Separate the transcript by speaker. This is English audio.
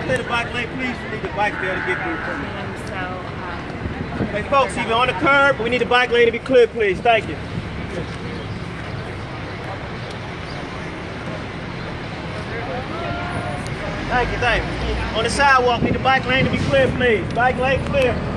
Speaker 1: clear the bike lane, please. We need the bike there to get through.
Speaker 2: So,
Speaker 1: Hey, folks, even on the curb, we need the bike lane to be clear, please. Thank you. Thank you, thank you. On the sidewalk, we need the bike lane to be clear, please. Bike lane clear.